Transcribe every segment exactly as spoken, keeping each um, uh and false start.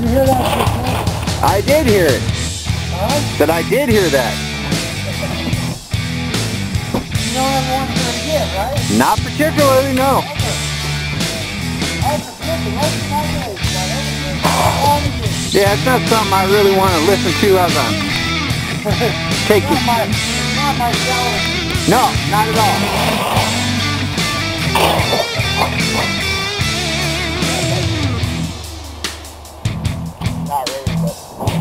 you hear that? I did hear it. Huh? That I did hear that. You know what everyone's going to get, right? Not particularly, no. Yeah, it's not something I really want to listen to as I'm taking. Not my, not my salary. No, not at all. Not really, but...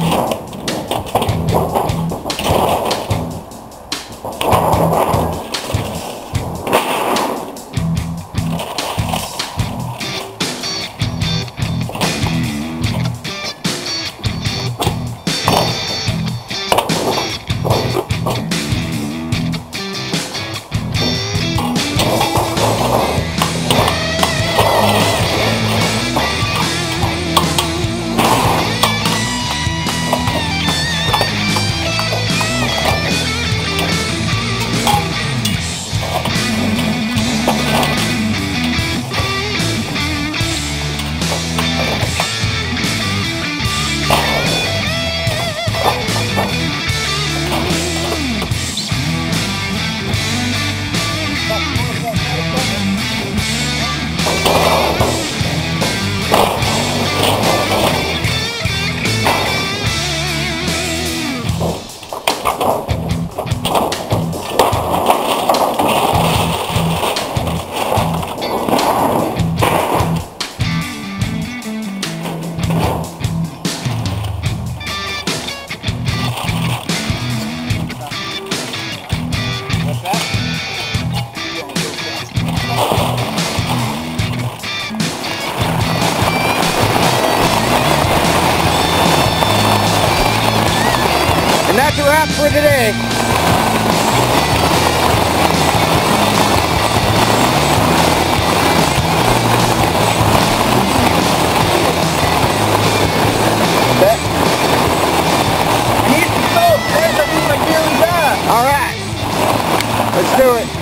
And that's a wrap for today. All right, let's do it.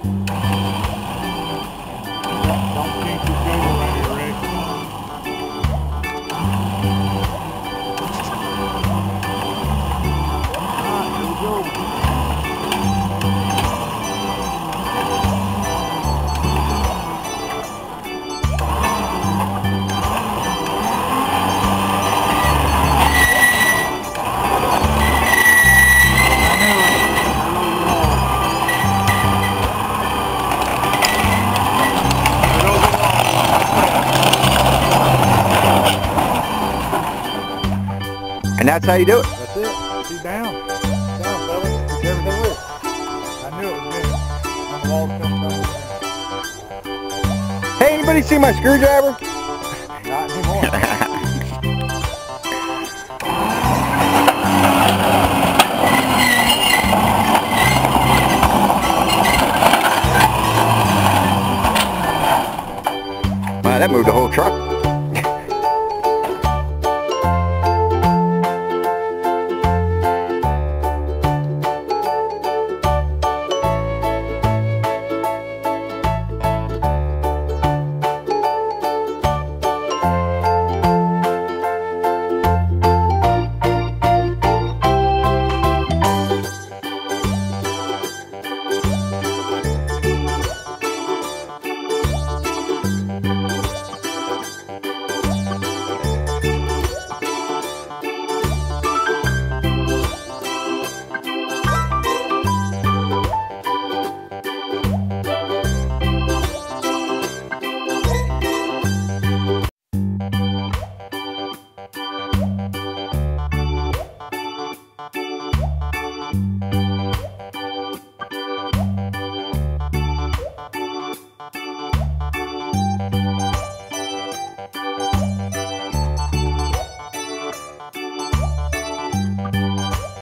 And that's how you do it. That's it. She's down. Down, fella. It's everything with. I knew it was me. I'm all coming down. Hey, anybody see my screwdriver? Not anymore. Wow, that moved the whole truck.